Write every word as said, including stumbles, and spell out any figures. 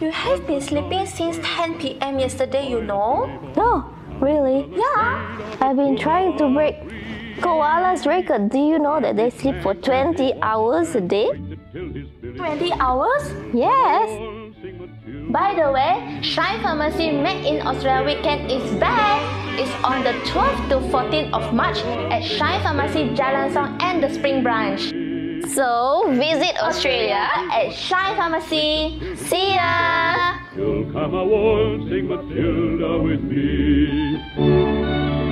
You have been sleeping since ten p m yesterday, you know? No, really? Yeah. I've been trying to break koala's record. Do you know that they sleep for twenty hours a day? twenty hours? Yes. By the way, Shine Pharmacy Made in Australia weekend is back. It's on the twelfth to fourteenth of March at Shine Pharmacy Jalan Song and the Spring Branch. So visit Australia at Shine Pharmacy. See ya! You'll come a waltzing Matilda with me.